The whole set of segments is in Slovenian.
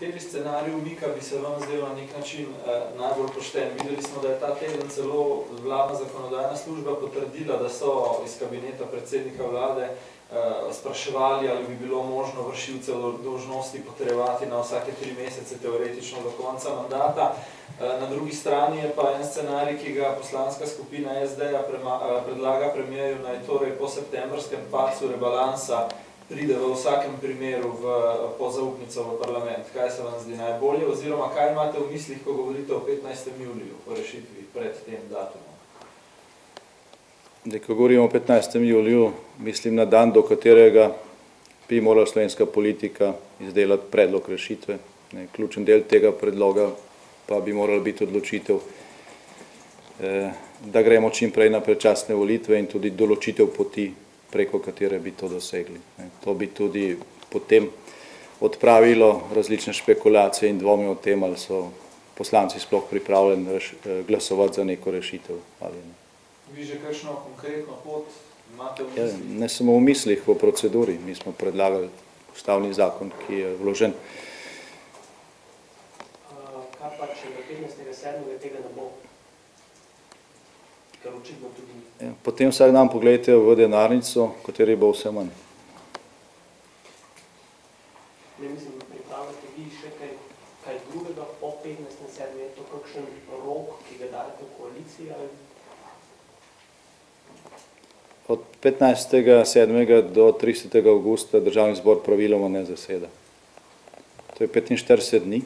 Kateri scenarij umika bi se vam zdel na nek način najbolj pošten? Videli smo, da je ta teden celo vladna zakonodajna služba potrdila, da so iz kabineta predsednika vlade spraševali, ali bi bilo možno vršilce dolžnosti potrjevati na vsake 3 mesece, teoretično do konca mandata. Na drugi strani je pa en scenarij, ki ga poslanska skupina SD-ja predlaga premierju, naj torej po septembrskem padcu rebalansa pride v vsakem primeru po zaupnico v parlament. Kaj se vam zdi najbolje, oziroma kaj imate v mislih, ko govorite o 15. juliju, o rešitvi pred tem datumom? Ko govorimo o 15. juliju, mislim na dan, do katerega bi morala slovenska politika izdelati predlog rešitve. Ključen del tega predloga pa bi morala biti odločitev, da gremo čim prej na predčasne volitve in tudi določitev poti, preko katere bi to dosegli. To bi tudi potem odpravilo različne špekulacije in dvome o tem, ali so poslanci sploh pripravljeni glasovati za neko rešitev ali ne. Vi že kakšno konkretno pot imate v mislih? Ne samo v mislih, v proceduri. Mi smo predlagali ustavni zakon, ki je vložen. Kaj pa, če do 15.7. tega ne bo? Ker očitno tudi ni. Potem vsak dan pogledajte v denarnico, kateri bo vse manj. Ne mislim, da pripravljate vi še kaj drugega po 15.7. Je to kakšen rok, ki ga dajete v koaliciji ali? Od 15.7. do 30. avgusta državni zbor praviloma ne zaseda. To je 45 dni.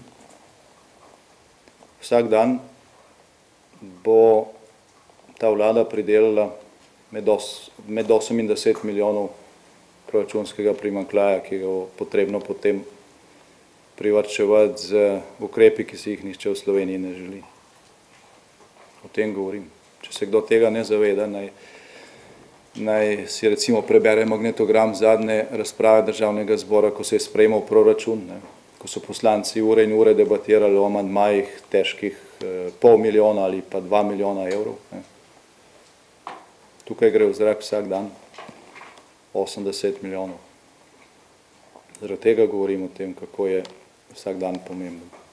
Vsak dan bo ta vlada pridelala med 8 in 10 milijonov proračunskega primanjkljaja, ki ga bo potrebno potem privarčevati z ukrepi, ki si jih nihče v Sloveniji ne želi. O tem govorim. Če se kdo tega ne zaveda, naj si recimo prebere magnetogram zadnje razprave državnega zbora, ko se je sprejemal proračun, ko so poslanci ure in ure debatirali o amandmajih težkih pol milijona ali pa 2 milijona evrov. Tukaj gre v zrak vsak dan 80 milijonov. Zaradi tega govorim o tem, kako je vsak dan pomemben.